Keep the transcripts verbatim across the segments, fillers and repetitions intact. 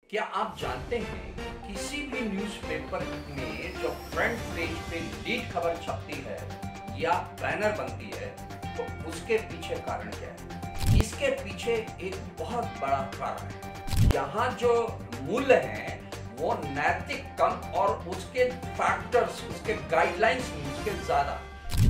क्या आप जानते हैं कि किसी भी न्यूज़पेपर में जो फ्रंट पेज पे लीड खबर छपती है या बैनर बनती है तो उसके पीछे कारण क्या है? इसके पीछे एक बहुत बड़ा कारण है। यहाँ जो मूल्य हैं वो नैतिक कम और उसके फैक्टर्स, उसके गाइडलाइंस उसके ज्यादा।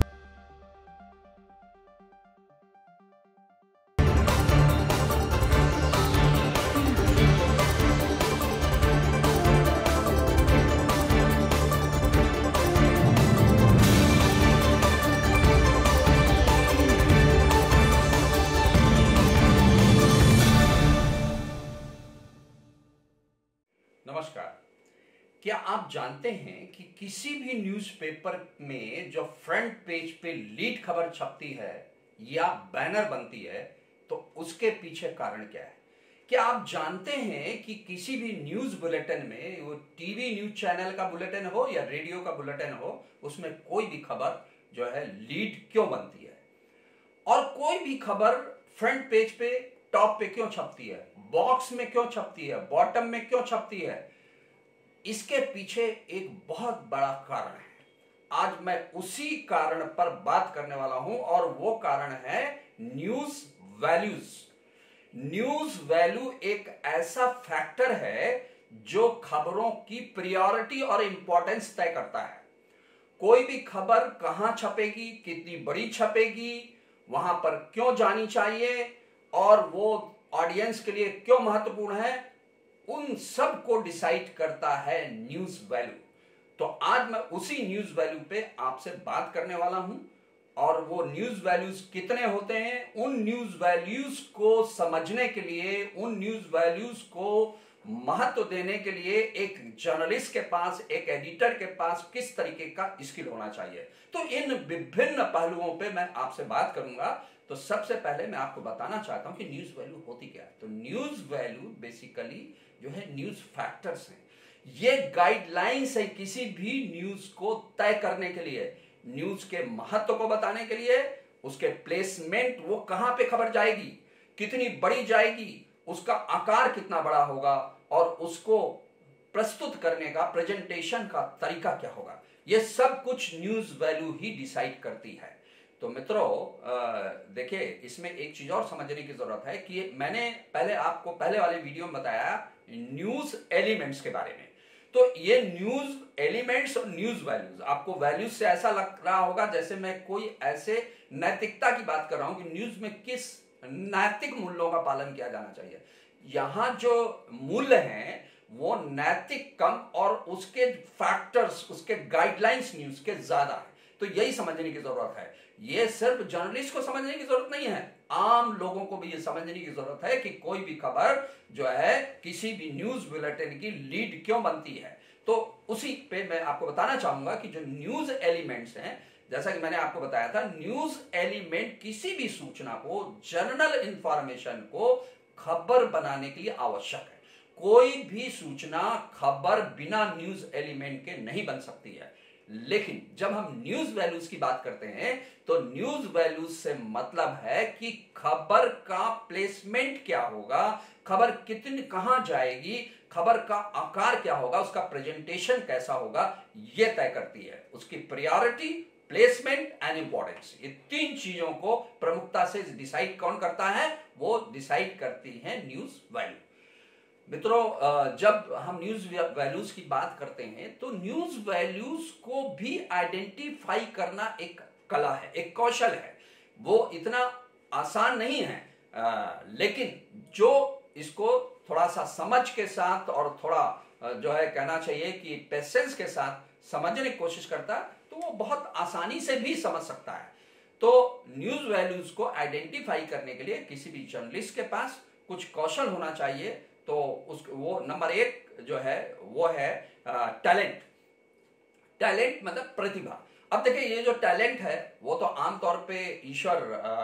नमस्कार। क्या आप जानते हैं कि किसी भी न्यूज़पेपर में जो फ्रंट पेज पे लीड खबर छपती है या बैनर बनती है तो उसके पीछे कारण क्या है? क्या आप जानते हैं कि किसी भी न्यूज़ बुलेटिन में, वो टीवी न्यूज़ चैनल का बुलेटिन हो या रेडियो का बुलेटिन हो, उसमें कोई भी खबर जो है लीड क्यों बनती है? और कोई भी खबर फ्रंट पेज पे टॉप पे क्यों छपती है, बॉक्स में क्यों छपती है, बॉटम में क्यों छपती है? इसके पीछे एक बहुत बड़ा कारण है। आज मैं उसी कारण पर बात करने वाला हूं और वो कारण है न्यूज वैल्यूज। न्यूज वैल्यू एक ऐसा फैक्टर है जो खबरों की प्रायोरिटी और इंपॉर्टेंस तय करता है। कोई भी खबर कहां छपेगी, कितनी बड़ी छपेगी, वहां पर क्यों जानी चाहिए और वो ऑडियंस के लिए क्यों महत्वपूर्ण है, उन सब को डिसाइड करता है न्यूज वैल्यू। तो आज मैं उसी न्यूज वैल्यू पे आपसे बात करने वाला हूं और वो न्यूज वैल्यूज कितने होते हैं, उन न्यूज वैल्यूज को समझने के लिए, उन न्यूज वैल्यूज को महत्व देने के लिए एक जर्नलिस्ट के पास, एक एडिटर के पास किस तरीके का स्किल होना चाहिए। तो इन विभिन्न पहलुओं पे मैं आपसे बात करूंगा। तो सबसे पहले मैं आपको बताना चाहता हूं कि न्यूज वैल्यू होती क्या है। तो न्यूज वैल्यू बेसिकली जो है न्यूज फैक्टर्स हैं। ये गाइडलाइंस है किसी भी न्यूज को तय करने के लिए, न्यूज के महत्व को बताने के लिए, उसके प्लेसमेंट, वो कहां पे खबर जाएगी, कितनी बड़ी जाएगी, उसका आकार कितना बड़ा होगा और उसको प्रस्तुत करने का, प्रेजेंटेशन का तरीका क्या होगा, ये सब कुछ न्यूज वैल्यू ही डिसाइड करती है। तो मित्रों, देखिए, इसमें एक चीज और समझने की जरूरत है कि मैंने पहले आपको पहले वाले वीडियो में बताया न्यूज एलिमेंट्स के बारे में। तो ये न्यूज एलिमेंट्स और न्यूज वैल्यूज, आपको वैल्यूज से ऐसा लग रहा होगा जैसे मैं कोई ऐसे नैतिकता की बात कर रहा हूं कि न्यूज में किस नैतिक मूल्यों का पालन किया जाना चाहिए। यहां जो मूल्य हैं वो नैतिक कम और उसके फैक्टर्स, उसके गाइडलाइंस न्यूज के ज्यादा है। तो यही समझने की जरूरत है। ये सिर्फ जर्नलिस्ट को समझने की जरूरत नहीं है, आम लोगों को भी ये समझने की जरूरत है कि कोई भी खबर जो है किसी भी न्यूज बुलेटिन की लीड क्यों बनती है। तो उसी पे मैं आपको बताना चाहूंगा कि जो न्यूज एलिमेंट्स हैं, जैसा कि मैंने आपको बताया था, न्यूज एलिमेंट किसी भी सूचना को, जनरल इंफॉर्मेशन को खबर बनाने के लिए आवश्यक है। कोई भी सूचना, खबर बिना न्यूज एलिमेंट के नहीं बन सकती है। लेकिन जब हम न्यूज वैल्यूज की बात करते हैं तो न्यूज वैल्यूज से मतलब है कि खबर का प्लेसमेंट क्या होगा, खबर कितनी कहां जाएगी, खबर का आकार क्या होगा, उसका प्रेजेंटेशन कैसा होगा, यह तय करती है। उसकी प्रायोरिटी, प्लेसमेंट एंड इंपॉर्टेंस, ये तीन चीजों को प्रमुखता से डिसाइड कौन करता है? वो डिसाइड करती है न्यूज वैल्यू। मित्रों, जब हम न्यूज वैल्यूज की बात करते हैं तो न्यूज वैल्यूज को भी आइडेंटिफाई करना एक कला है, एक कौशल है। वो इतना आसान नहीं है, आ, लेकिन जो इसको थोड़ा सा समझ के साथ और थोड़ा जो है कहना चाहिए कि पेशेंस के साथ समझने की कोशिश करता है तो वो बहुत आसानी से भी समझ सकता है। तो न्यूज वैल्यूज को आइडेंटिफाई करने के लिए किसी भी जर्नलिस्ट के पास कुछ कौशल होना चाहिए। तो उस वो नंबर एक जो है वो है टैलेंट। टैलेंट मतलब प्रतिभा। अब देखिए, ये जो टैलेंट है वो तो आमतौर पे ईश्वर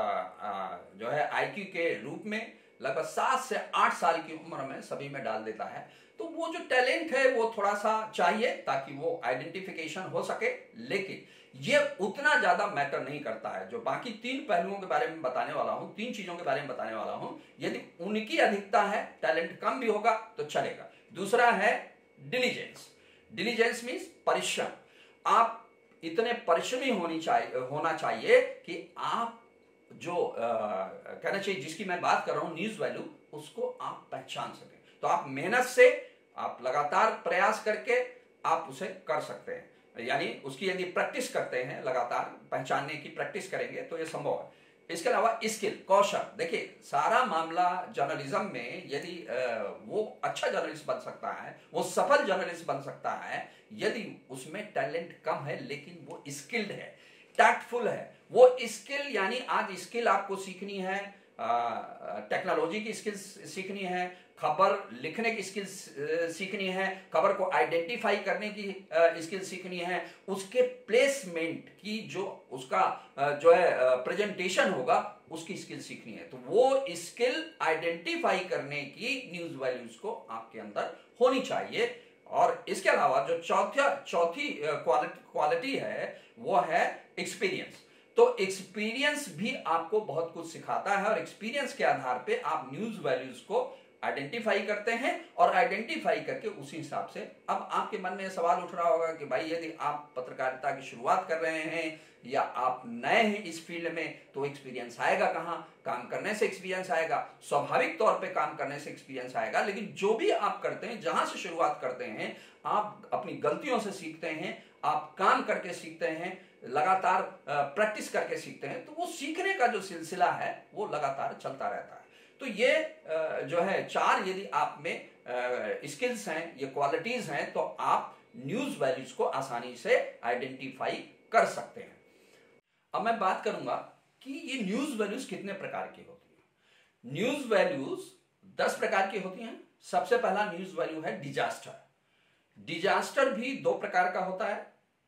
जो है आईक्यू के रूप में लगभग सात से आठ साल की उम्र में सभी में डाल देता है। तो वो जो टैलेंट है वो थोड़ा सा चाहिए ताकि वो आइडेंटिफिकेशन हो सके, लेकिन ये उतना ज्यादा मैटर नहीं करता है। जो बाकी तीन पहलुओं के बारे में बताने वाला हूं, तीन चीजों के बारे में बताने वाला हूं, यदि उनकी अधिकता है, टैलेंट कम भी होगा तो चलेगा। दूसरा है डिलीजेंस। डिलीजेंस मीन्स परिश्रम। आप इतने परिश्रमी होनी चाहिए होना चाहिए कि आप जो आ, कहना चाहिए जिसकी मैं बात कर रहा हूं न्यूज वैल्यू, उसको आप पहचान सकें। तो आप मेहनत से, आप लगातार प्रयास करके आप उसे कर सकते हैं, यानी उसकी यदि प्रैक्टिस करते हैं, लगातार पहचानने की प्रैक्टिस करेंगे तो ये संभव है। इसके अलावा स्किल, कौशल। देखिए सारा मामला जर्नलिज्म में, यदि वो अच्छा जर्नलिस्ट बन सकता है, वो सफल जर्नलिस्ट बन सकता है यदि उसमें टैलेंट कम है लेकिन वो स्किल्ड है, टैक्टफुल है। वो स्किल यानी आज स्किल आपको सीखनी है, टेक्नोलॉजी की स्किल्स सीखनी है, खबर लिखने की स्किल्स सीखनी है, खबर को आइडेंटिफाई करने की स्किल सीखनी है, उसके प्लेसमेंट की जो उसका जो है प्रेजेंटेशन होगा उसकी स्किल सीखनी है। तो वो स्किल आइडेंटिफाई करने की न्यूज वैल्यूज को आपके अंदर होनी चाहिए। और इसके अलावा जो चौथा चौथी क्वालिटी है वो है एक्सपीरियंस। तो एक्सपीरियंस भी आपको बहुत कुछ सिखाता है और एक्सपीरियंस के आधार पे आप न्यूज वैल्यूज को आइडेंटिफाई करते हैं और आइडेंटिफाई करके उसी हिसाब से, अब आपके मन में सवाल उठ रहा होगा कि भाई यदि आप पत्रकारिता की शुरुआत कर रहे हैं या आप नए हैं इस फील्ड में तो एक्सपीरियंस आएगा कहाँ? काम करने से एक्सपीरियंस आएगा, स्वाभाविक तौर पे काम करने से एक्सपीरियंस आएगा। लेकिन जो भी आप करते हैं, जहां से शुरुआत करते हैं, आप अपनी गलतियों से सीखते हैं, आप काम करके सीखते हैं, लगातार प्रैक्टिस करके सीखते हैं, तो वो सीखने का जो सिलसिला है वो लगातार चलता रहता है। तो ये जो है चार यदि आप में स्किल्स हैं, ये क्वालिटीज हैं, तो आप न्यूज वैल्यूज को आसानी से आइडेंटिफाई कर सकते हैं। अब मैं बात करूंगा कि ये न्यूज वैल्यूज कितने प्रकार की होती है। न्यूज वैल्यूज दस प्रकार की होती हैं। सबसे पहला न्यूज वैल्यू है डिजास्टर। डिजास्टर भी दो प्रकार का होता है,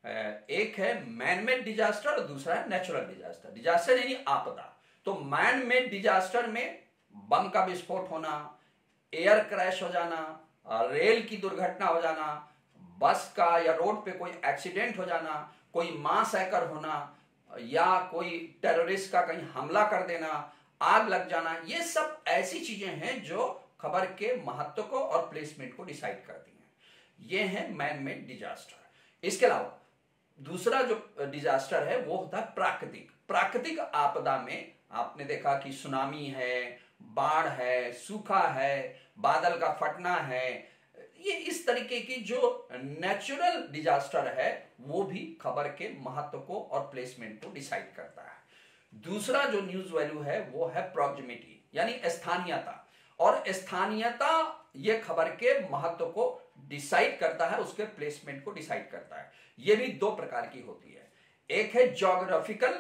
एक है मैन मेड डिजास्टर और दूसरा है नेचुरल डिजास्टर। डिजास्टर यानी आपदा। तो मैन मेड डिजास्टर में बम का विस्फोट होना, एयर क्रैश हो जाना, रेल की दुर्घटना हो जाना, बस का या रोड पे कोई एक्सीडेंट हो जाना, कोई मास हैकर होना या कोई टेररिस्ट का कहीं हमला कर देना, आग लग जाना, ये सब ऐसी चीजें हैं जो खबर के महत्व को और प्लेसमेंट को डिसाइड करती हैं। ये है मैन मेड डिजास्टर। इसके अलावा दूसरा जो डिजास्टर है वो होता है प्राकृतिक। प्राकृतिक आपदा में आपने देखा कि सुनामी है, बाढ़ है, सूखा है, बादल का फटना है, ये इस तरीके की जो नेचुरल डिजास्टर है वो भी खबर के महत्व को और प्लेसमेंट को डिसाइड करता है। दूसरा जो न्यूज वैल्यू है वो है प्रॉक्सिमिटी यानी स्थानीयता। और स्थानीयता ये खबर के महत्व को डिसाइड करता है, उसके प्लेसमेंट को डिसाइड करता है। ये भी दो प्रकार की होती है, एक है ज्योग्राफिकल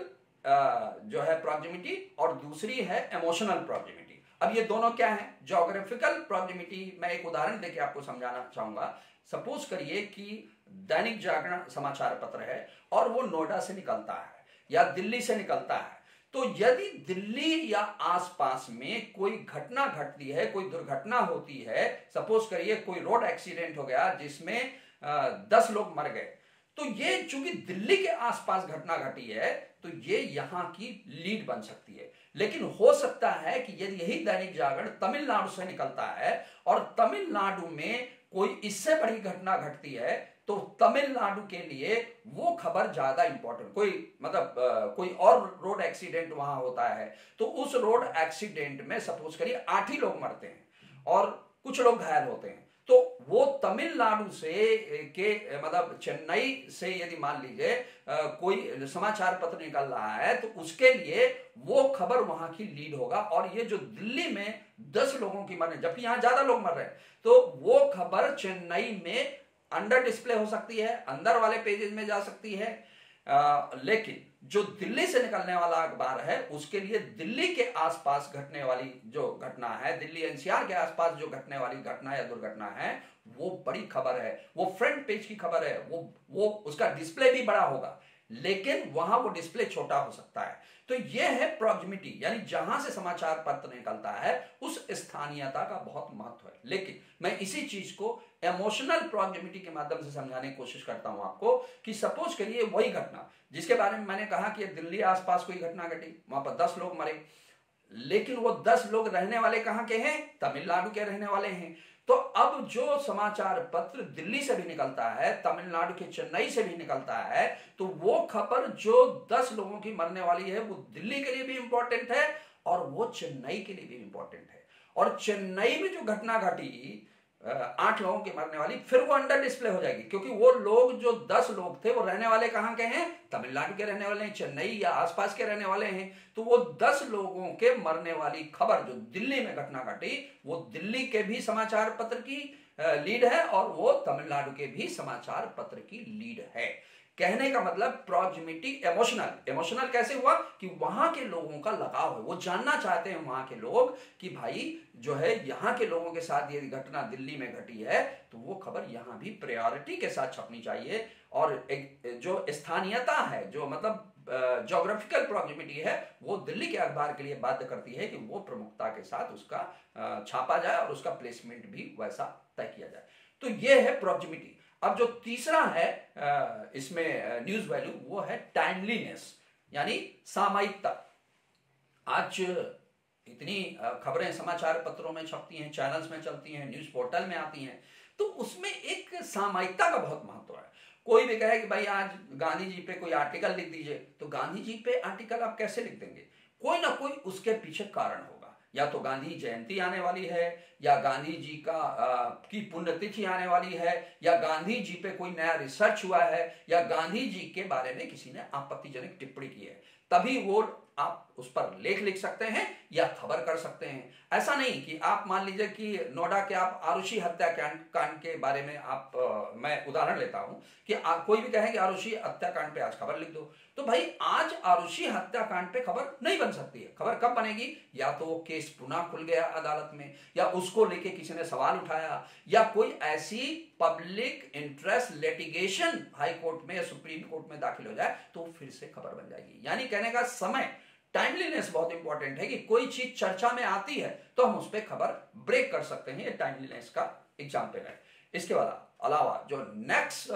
जो है प्रॉक्सिमिटी और दूसरी है इमोशनल प्रॉक्सिमिटी। अब ये दोनों क्या है? ज्योग्राफिकल प्रॉक्सिमिटी मैं एक उदाहरण देके आपको समझाना चाहूंगा। सपोज करिए कि दैनिक जागरण समाचार पत्र है और वो नोएडा से निकलता है या दिल्ली से निकलता है। तो यदि दिल्ली या आसपास में कोई घटना घटती है, कोई दुर्घटना होती है, सपोज करिए कोई रोड एक्सीडेंट हो गया जिसमें दस लोग मर गए, तो ये चूंकि दिल्ली के आसपास घटना घटी है तो ये यहां की लीड बन सकती है। लेकिन हो सकता है कि यदि यही दैनिक जागरण तमिलनाडु से निकलता है और तमिलनाडु में कोई इससे बड़ी घटना घटती है तो तमिलनाडु के लिए वो खबर ज्यादा इंपॉर्टेंट, कोई मतलब आ, कोई और रोड एक्सीडेंट वहां होता है तो उस रोड एक्सीडेंट में सपोज करिए आठ ही लोग मरते हैं और कुछ लोग घायल होते हैं, तो वो तमिलनाडु से के मतलब चेन्नई से यदि मान लीजिए कोई समाचार पत्र निकल रहा है तो उसके लिए वो खबर वहां की लीड होगा। और ये जो दिल्ली में दस लोगों की मरने जबकि यहां ज्यादा लोग मर रहे हैं तो वो खबर चेन्नई में अंडर डिस्प्ले हो सकती है, अंदर वाले पेजेस में जा सकती है। आ, लेकिन जो दिल्ली से निकलने वाला अखबार है उसके लिए दिल्ली के आसपास घटने वाली जो घटना है, दिल्ली एनसीआर के आसपास जो घटने वाली घटना या दुर्घटना है वो बड़ी खबर है, वो फ्रंट पेज की खबर है, वो वो उसका डिस्प्ले भी बड़ा होगा लेकिन वहां वो डिस्प्ले छोटा हो सकता है। तो ये है प्रॉक्सिमिटी यानी जहां से समाचार पत्र निकलता है उस स्थानीयता का बहुत महत्व है। लेकिन मैं इसी चीज को इमोशनल प्रॉक्सिमिटी के माध्यम से समझाने की कोशिश करता हूं आपको कि सपोज करिए वही घटना जिसके बारे में मैंने कहा कि दिल्ली आसपास कोई घटना घटी, वहां पर दस लोग मरे, लेकिन वो दस लोग रहने वाले कहां के हैं? तमिलनाडु के रहने वाले हैं। तो अब जो समाचार पत्र दिल्ली से भी निकलता है, तमिलनाडु के चेन्नई से भी निकलता है, तो वो खबर जो दस लोगों की मरने वाली है वो दिल्ली के लिए भी इंपॉर्टेंट है और वो चेन्नई के लिए भी इंपॉर्टेंट है। और चेन्नई में जो घटना घटी आठ लोगों की मरने वाली, फिर वो अंडर डिस्प्ले हो जाएगी, क्योंकि वो लोग जो दस लोग थे वो रहने वाले कहां के हैं? तमिलनाडु के रहने वाले हैं, चेन्नई या आसपास के रहने वाले हैं। तो वो दस लोगों के मरने वाली खबर जो दिल्ली में घटना घटी, वो दिल्ली के भी समाचार पत्र की लीड है और वो तमिलनाडु के भी समाचार पत्र की लीड है। कहने का मतलब प्रॉक्सिमिटी, इमोशनल इमोशनल कैसे हुआ कि वहां के लोगों का लगाव है, वो जानना चाहते हैं वहां के लोग कि भाई जो है यहाँ के लोगों के साथ ये घटना दिल्ली में घटी है, तो वो खबर यहाँ भी प्रायोरिटी के साथ छपनी चाहिए। और एक जो स्थानीयता है, जो मतलब ज्योग्राफिकल प्रॉक्सिमिटी है, वो दिल्ली के अखबार के लिए बाध्य करती है कि वो प्रमुखता के साथ उसका छापा जाए और उसका प्लेसमेंट भी वैसा तय किया जाए। तो ये है प्रॉक्सिमिटी। अब जो तीसरा है इसमें न्यूज वैल्यू, वो है टाइमलीनेस, यानी सामयिकता। आज इतनी खबरें समाचार पत्रों में छपती हैं, चैनल्स में चलती हैं, न्यूज पोर्टल में आती हैं, तो उसमें एक सामयिकता का बहुत महत्व है। कोई भी कहे कि भाई आज गांधी जी पे कोई आर्टिकल लिख दीजिए, तो गांधी जी पे आर्टिकल आप कैसे लिख देंगे? कोई ना कोई उसके पीछे कारण होगा। या तो गांधी जयंती आने वाली है, या गांधी जी का आ, की पुण्यतिथि आने वाली है, या गांधी जी पे कोई नया रिसर्च हुआ है, या गांधी जी के बारे में किसी ने आपत्तिजनक टिप्पणी की है, तभी वो आप उस पर लेख लिख सकते हैं या खबर कर सकते हैं। ऐसा नहीं कि आप मान लीजिए कि नोएडा के आप आरुषि हत्याकांड कांड के बारे में आप आ, मैं उदाहरण लेता हूं कि आ, कोई भी कहे कि आरुषि हत्याकांड पे आज खबर लिख दो, तो भाई आज आरुषि हत्याकांड पे खबर नहीं बन सकती है। खबर कब बनेगी? या तो वो केस पुनः खुल गया अदालत में, या उसको लेके किसी ने सवाल उठाया, या कोई ऐसी public interest litigation high court में या सुप्रीम कोर्ट में दाखिल हो जाए, तो फिर से खबर बन जाएगी। यानी कहने का समय, टाइमलीनेस बहुत इंपॉर्टेंट है कि कोई चीज चर्चा में आती है तो हम उस पर खबर ब्रेक कर सकते हैं। ये टाइमलीनेस का एग्जाम्पल है। इसके बाद अलावा जो नेक्स्ट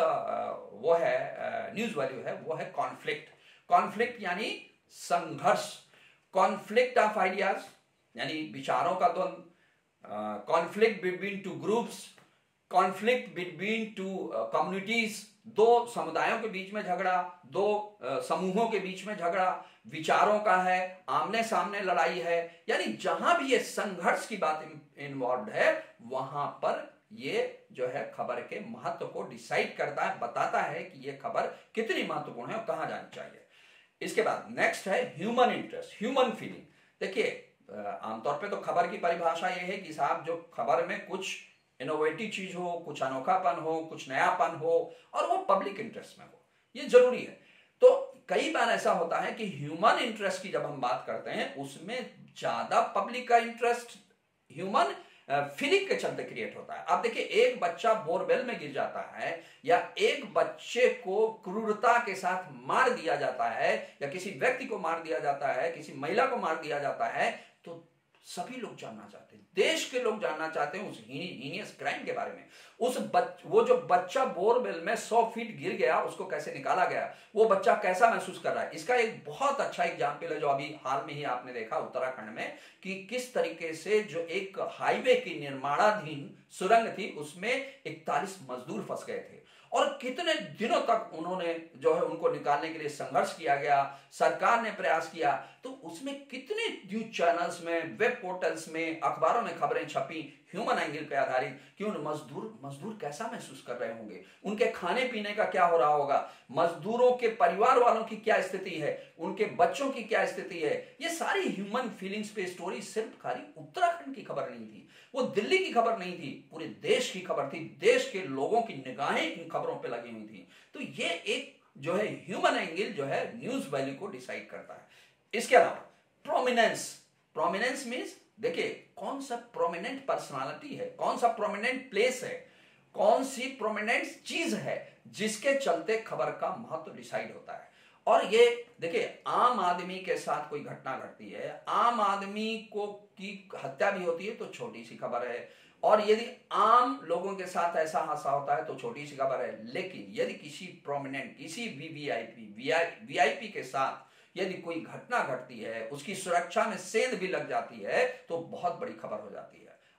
वो है न्यूज वैल्यू है, वो है कॉन्फ्लिक्ट। कॉन्फ्लिक्ट यानी संघर्ष, कॉन्फ्लिक्ट ऑफ आइडियाज यानी विचारों का द्वंद, conflict between two groups, conflict between two communities, दो समुदायों के बीच में झगड़ा, दो uh, समूहों के बीच में झगड़ा, विचारों का है, आमने सामने लड़ाई है। यानी जहां भी ये संघर्ष की बात इन्वॉल्व है, वहां पर ये जो है खबर के महत्व को डिसाइड करता है, बताता है कि ये खबर कितनी महत्वपूर्ण है और कहां जानी चाहिए। इसके बाद नेक्स्ट है ह्यूमन इंटरेस्ट, ह्यूमन फीलिंग। देखिए आमतौर पे तो खबर की परिभाषा ये है कि साहब जो खबर में कुछ इनोवेटिव चीज हो, कुछ अनोखापन हो, कुछ नयापन हो और वो पब्लिक इंटरेस्ट में हो, ये जरूरी है। तो कई बार ऐसा होता है कि ह्यूमन इंटरेस्ट की जब हम बात करते हैं, उसमें ज्यादा पब्लिक का इंटरेस्ट ह्यूमन फीलिंग के चलते क्रिएट होता है। आप देखिए एक बच्चा बोरवेल में गिर जाता है, या एक बच्चे को क्रूरता के साथ मार दिया जाता है, या किसी व्यक्ति को मार दिया जाता है, किसी महिला को मार दिया जाता है, तो सभी लोग जानना चाहते हैं, देश के लोग जानना चाहते हैं उस हीनियस क्राइम के बारे में। उस बच, वो जो बच्चा बोरवेल में सौ फीट गिर गया, उसको कैसे निकाला गया, वो बच्चा कैसा महसूस कर रहा है। इसका एक बहुत अच्छा एग्जाम्पल है जो अभी हाल में ही आपने देखा उत्तराखंड में, कि किस तरीके से जो एक हाईवे की निर्माणाधीन सुरंग थी, उसमें इकतालीस मजदूर फंस गए थे और कितने दिनों तक उन्होंने जो है उनको निकालने के लिए संघर्ष किया गया, सरकार ने प्रयास किया। तो उसमें कितने न्यूज चैनल्स में, वेब पोर्टल्स में, अखबारों में खबरें छपी ह्यूमन एंगल पे आधारित कि उन मजदूर मजदूर कैसा महसूस कर रहे होंगे, उनके खाने पीने का क्या हो रहा होगा, मजदूरों के परिवार वालों की क्या स्थिति है, उनके बच्चों की क्या स्थिति है। ये सारी ह्यूमन फीलिंग्स पे स्टोरी सिर्फ खाली उत्तराखंड की खबर नहीं थी, वो दिल्ली की खबर नहीं थी, पूरे देश की खबर थी। देश के लोगों की निगाहें इन खबरों पे लगी हुई थी। तो ये एक जो है ह्यूमन एंगल जो है न्यूज वैल्यू को डिसाइड करता है। इसके अलावा प्रोमिनेंस, प्रोमिनेंस मीन्स देखिए कौन सा प्रोमिनेंट पर्सनालिटी है, कौन सा प्रोमिनेंट प्लेस है, कौन सी प्रोमिनेंट चीज है जिसके चलते खबर का महत्व डिसाइड होता है। और ये देखिए आम आदमी के साथ कोई घटना घटती है, आम आदमी को की हत्या भी होती है तो छोटी सी खबर है, और यदि आम लोगों के साथ ऐसा हादसा होता है तो छोटी सी खबर है। लेकिन यदि किसी प्रोमिनेंट, किसी वीवीआईपी वीआईपी के साथ यदि कोई घटना घटती है, उसकी सुरक्षा में सेंध भी लग जाती है, तो बहुत बड़ी खबर हो जाती है।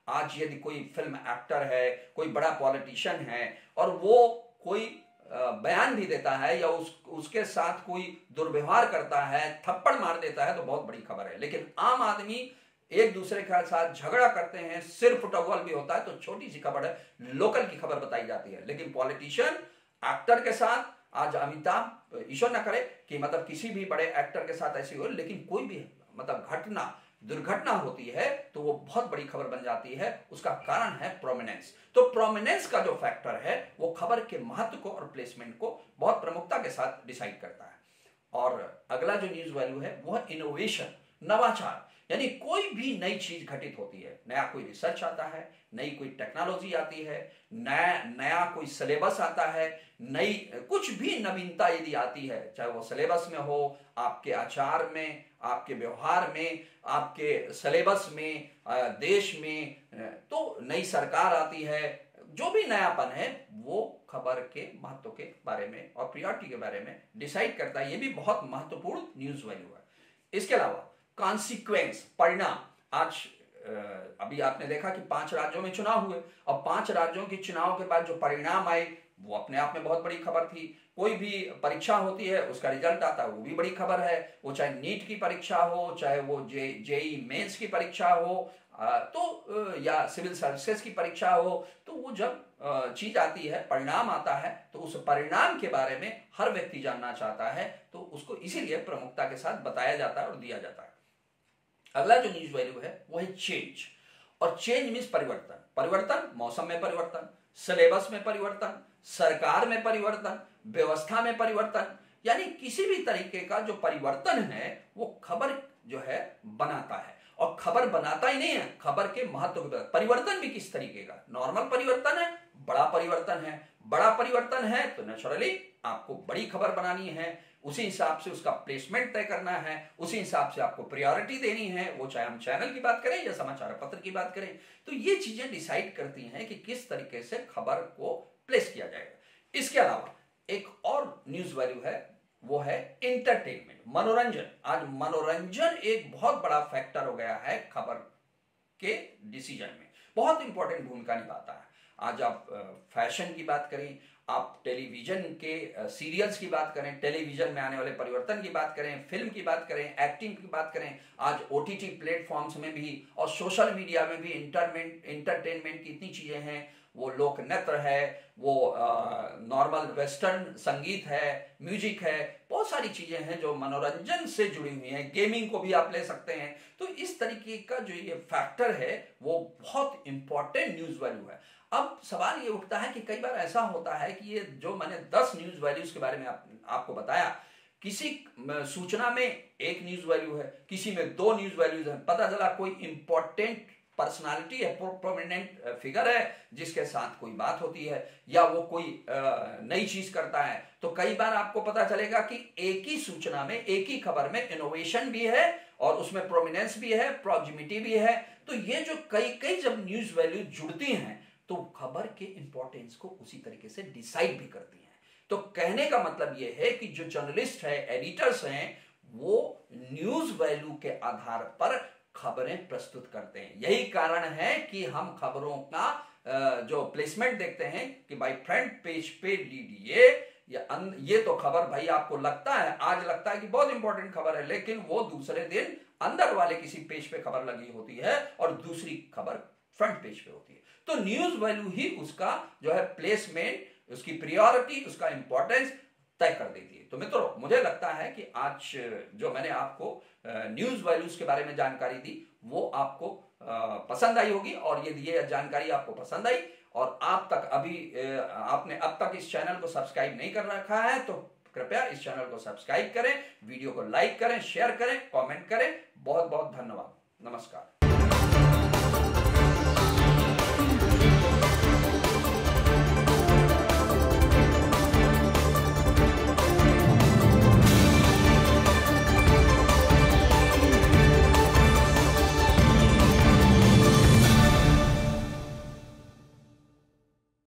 आज यदि कोई फिल्म एक्टर है, कोई बड़ा पॉलिटिशियन है और वो कोई बयान भी देता है या उस उसके साथ कोई दुर्व्यवहार करता है, थप्पड़ मार देता है, तो बहुत बड़ी खबर है। लेकिन आम आदमी एक दूसरे के साथ झगड़ा करते हैं, सिर फुटबॉल भी होता है, तो छोटी सी खबर है, लोकल की खबर बताई जाती है। लेकिन पॉलिटिशियन एक्टर के साथ, आज अमिताभ, ईश्वर ना करे कि मतलब किसी भी बड़े एक्टर के साथ ऐसी हो, लेकिन कोई भी मतलब घटना दुर्घटना होती है तो वो बहुत बड़ी खबर बन जाती है। उसका कारण है प्रोमिनेंस। तो प्रोमिनेंस का जो फैक्टर है वो खबर के महत्व को और प्लेसमेंट को बहुत प्रमुखता के साथ डिसाइड करता है। और अगला जो न्यूज वैल्यू है वो है इनोवेशन, नवाचार। यानी कोई भी नई चीज घटित होती है, नया कोई रिसर्च आता है, नई कोई टेक्नोलॉजी आती है, नया नया कोई सिलेबस आता है, नई कुछ भी नवीनता यदि आती है, चाहे वो सिलेबस में हो, आपके आचार में, आपके व्यवहार में, आपके सिलेबस में, देश में, तो नई सरकार आती है, जो भी नयापन है वो खबर के महत्व के बारे में और प्रायोरिटी के बारे में डिसाइड करता है। ये भी बहुत महत्वपूर्ण न्यूज वैल्यू है। इसके अलावा कॉन्सिक्वेंस, परिणाम। आज अभी आपने देखा कि पांच राज्यों में चुनाव हुए और पांच राज्यों के चुनाव के बाद जो परिणाम आए वो अपने आप में बहुत बड़ी खबर थी। कोई भी परीक्षा होती है, उसका रिजल्ट आता है, वो भी बड़ी खबर है। वो चाहे नीट की परीक्षा हो, चाहे वो जे जेई मेंस की परीक्षा हो, तो या सिविल सर्विसेज की परीक्षा हो, तो वो जब चीज आती है, परिणाम आता है, तो उस परिणाम के बारे में हर व्यक्ति जानना चाहता है, तो उसको इसीलिए प्रमुखता के साथ बताया जाता है और दिया जाता है। अगला जो न्यूज वैल्यू है वो है चेंज। और चेंज मीन्स परिवर्तन। परिवर्तन, मौसम में परिवर्तन, सिलेबस में परिवर्तन, सरकार में परिवर्तन, व्यवस्था में परिवर्तन, यानी किसी भी तरीके का जो परिवर्तन है वो खबर जो है बनाता है। और खबर बनाता ही नहीं है, खबर के महत्व के परिवर्तन भी किस तरीके का, नॉर्मल परिवर्तन है, बड़ा परिवर्तन है। बड़ा परिवर्तन है तो नेचुरली आपको बड़ी खबर बनानी है, उसी हिसाब से उसका प्लेसमेंट तय करना है, उसी हिसाब से आपको प्रायोरिटी देनी है, वो चाहे हम चैनल की बात करें या समाचार पत्र की बात करें। तो ये चीजें डिसाइड करती हैं कि किस तरीके से खबर को प्लेस किया जाएगा। इसके अलावा एक और न्यूज वैल्यू है, वो है एंटरटेनमेंट, मनोरंजन। आज मनोरंजन एक बहुत बड़ा फैक्टर हो गया है खबर के डिसीजन में, बहुत इंपॉर्टेंट भूमिका निभाता है। आज आप फैशन की बात करें, आप टेलीविजन के सीरियल्स की बात करें, टेलीविजन में आने वाले परिवर्तन की बात करें, फिल्म की बात करें, एक्टिंग की बात करें, आज ओटीटी प्लेटफॉर्म्स में भी और सोशल मीडिया में भी इंटरमेंट एंटरटेनमेंट की इतनी चीजें हैं। वो लोक नृत्य है, वो नॉर्मल वेस्टर्न संगीत है, म्यूजिक है, बहुत सारी चीजें हैं जो मनोरंजन से जुड़ी हुई हैं। गेमिंग को भी आप ले सकते हैं। तो इस तरीके का जो ये फैक्टर है वो बहुत इंपॉर्टेंट न्यूज वैल्यू है। अब सवाल ये उठता है कि कई बार ऐसा होता है कि ये जो मैंने दस न्यूज वैल्यूज के बारे में आप, आपको बताया, किसी सूचना में एक न्यूज वैल्यू है, किसी में दो न्यूज वैल्यूज है। पता चला कोई इंपॉर्टेंट पर्सनालिटी है, प्रोमिनेंट फिगर है जिसके साथ कोई बात होती है, या वो कोई नई चीज करता है, तो कई बार आपको पता चलेगा कि एक ही सूचना में, एक ही खबर में इनोवेशन भी है और उसमें प्रोमिनेंस भी है, प्रॉक्सिमिटी भी है। तो ये जो कई कई जब न्यूज वैल्यू जुड़ती हैं तो खबर के इंपॉर्टेंस को उसी तरीके से डिसाइड भी करती हैं। तो कहने का मतलब यह है कि जो जर्नलिस्ट है, एडिटर्स हैं, वो न्यूज वैल्यू के आधार पर खबरें प्रस्तुत करते हैं। यही कारण है कि हम खबरों का जो प्लेसमेंट देखते हैं कि भाई फ्रंट पेज पे लीड ये या ये तो खबर भाई आपको लगता है, आज लगता है कि बहुत इंपॉर्टेंट खबर है, लेकिन वो दूसरे दिन अंदर वाले किसी पेज पे खबर लगी होती है और दूसरी खबर फ्रंट पेज पे होती है। तो न्यूज वैल्यू ही उसका जो है प्लेसमेंट, उसकी प्रायोरिटी, उसका इंपॉर्टेंस तय कर देती है। तो मित्रों, मुझे लगता है कि आज जो मैंने आपको न्यूज वैल्यूज के बारे में जानकारी दी वो आपको पसंद आई होगी। और यदि ये जानकारी आपको पसंद आई और आप तक अभी आपने अब तक इस चैनल को सब्सक्राइब नहीं कर रखा है तो कृपया इस चैनल को सब्सक्राइब करें, वीडियो को लाइक करें, शेयर करें, कमेंट करें। बहुत बहुत धन्यवाद। नमस्कार।